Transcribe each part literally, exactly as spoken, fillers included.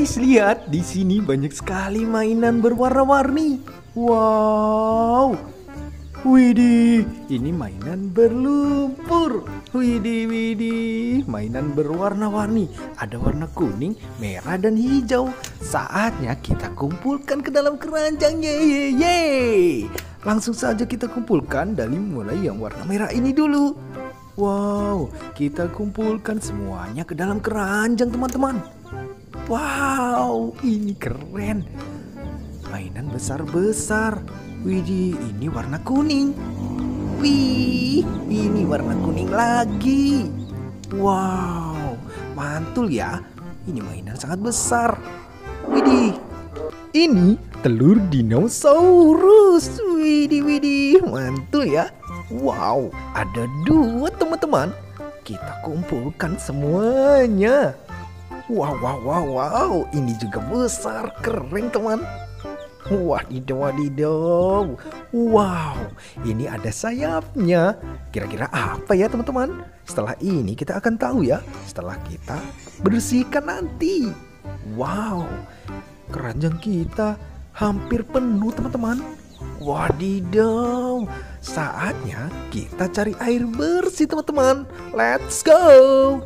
guys, lihat di sini banyak sekali mainan berwarna-warni. Wow. Widih, ini mainan berlumpur. Widih, widih, mainan berwarna-warni. Ada warna kuning, merah, dan hijau. Saatnya kita kumpulkan ke dalam keranjang. Yeay, yeay. Langsung saja kita kumpulkan dari mulai yang warna merah ini dulu. Wow, kita kumpulkan semuanya ke dalam keranjang, teman-teman. Wow, ini keren. Mainan besar-besar. Widih, ini warna kuning. Wih, ini warna kuning lagi. Wow, mantul ya. Ini mainan sangat besar. Widih, ini telur dinosaurus. Widih, widih, mantul ya. Wow, ada dua, teman-teman. Kita kumpulkan semuanya. Wow, wow, wow, wow. Ini juga besar, keren, teman. Wadidaw, wadidaw. Wow, ini ada sayapnya. Kira-kira apa ya, teman-teman? Setelah ini kita akan tahu ya. Setelah kita bersihkan nanti. Wow, keranjang kita hampir penuh, teman-teman. Wadidaw, saatnya kita cari air bersih, teman-teman. Let's go.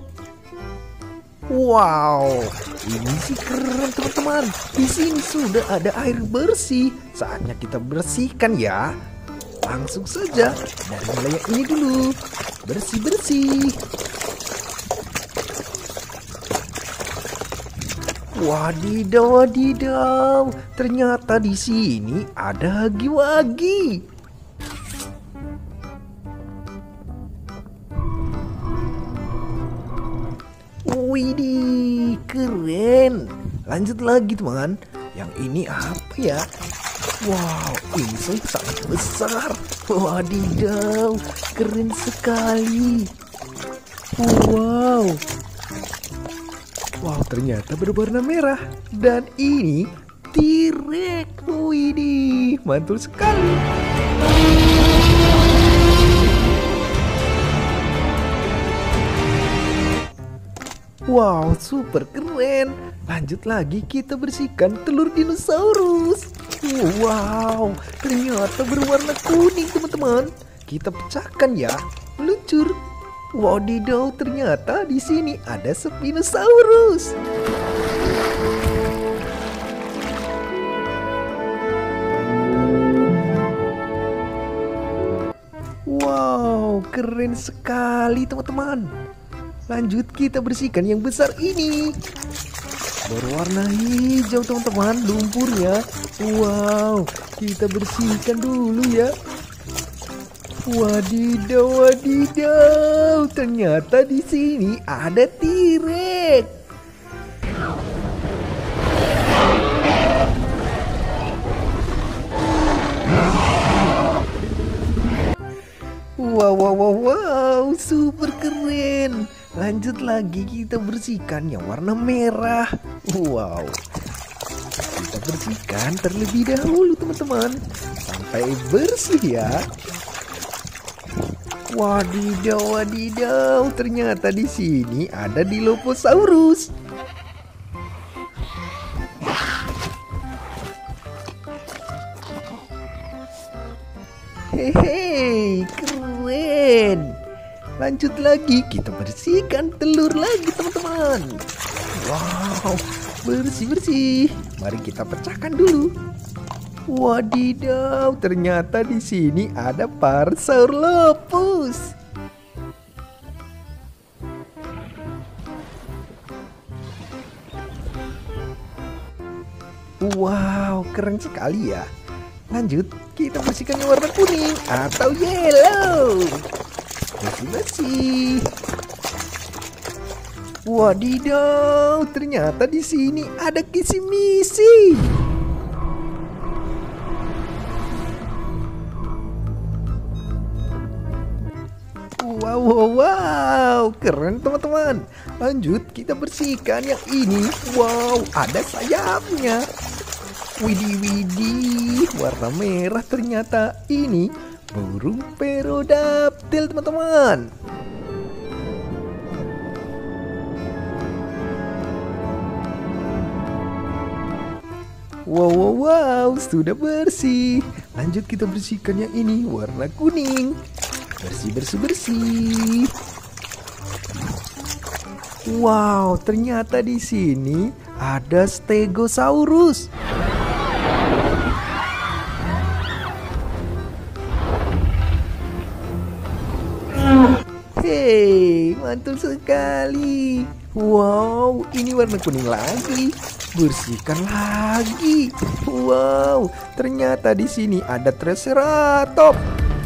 Wow, ini sih keren, teman-teman. Di sini sudah ada air bersih. Saatnya kita bersihkan ya. Langsung saja dari mulai yang ini dulu. Bersih-bersih. Wadidaw, wadidaw. Ternyata di sini ada hagi-wagi. Widih, keren. Lanjut lagi, teman. Yang ini apa ya? Wow, ini sangat besar. Wadidaw, keren sekali. Wow. Wow, ternyata berwarna merah. Dan ini T-Rex. Widih, mantul sekali. Wow, super keren. Lanjut lagi, kita bersihkan telur dinosaurus. Wow, ternyata berwarna kuning, teman-teman. Kita pecahkan ya. Luncur. Wadidaw, ternyata di sini ada Spinosaurus. Wow, keren sekali, teman-teman. Lanjut, kita bersihkan yang besar ini. Berwarna hijau, teman-teman, lumpurnya. Wow, kita bersihkan dulu ya. Wadidaw, wadidaw. Ternyata di sini ada T-Rex. Wow, wow, wow, wow, super keren. Lanjut lagi, kita bersihkan yang warna merah. Wow, kita bersihkan terlebih dahulu, teman-teman, sampai bersih ya. Wadidaw, wadidaw, ternyata di sini ada Dilophosaurus. Hehe, keren. Lanjut lagi, kita bersihkan telur lagi, teman-teman. Wow, bersih-bersih. Mari kita pecahkan dulu. Wadidaw, ternyata di sini ada Parasaurolophus. Wow, keren sekali ya. Lanjut, kita bersihkan yang warna kuning atau yellow. Bersih-bersih. Wadidaw, ternyata di sini ada kisi-misi. Wow, wow, wow, keren, teman-teman. Lanjut, kita bersihkan yang ini. Wow, ada sayapnya. Widih, widih, warna merah, ternyata ini burung Pterodactyl, teman-teman. Wow, wow, wow, sudah bersih. Lanjut kita bersihkan yang ini warna kuning. Bersih, bersih, bersih. Wow, ternyata di sini ada Stegosaurus. Hei, mantul sekali. Wow, ini warna kuning lagi. Bersihkan lagi. Wow, ternyata di sini ada Triceratops.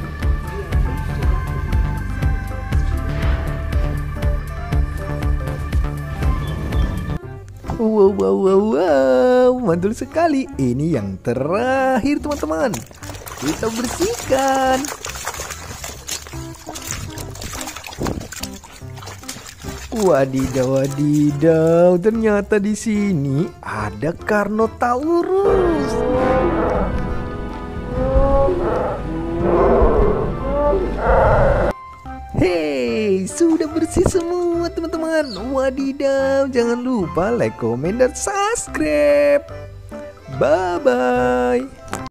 Wow, wow, wow, wow, mantul sekali. Ini yang terakhir teman-teman. Kita bersihkan. Wadidaw, wadidaw, ternyata di sini ada Carnotaurus. Hei, sudah bersih semua teman-teman. Wadidaw, jangan lupa like, comment, dan subscribe. Bye-bye.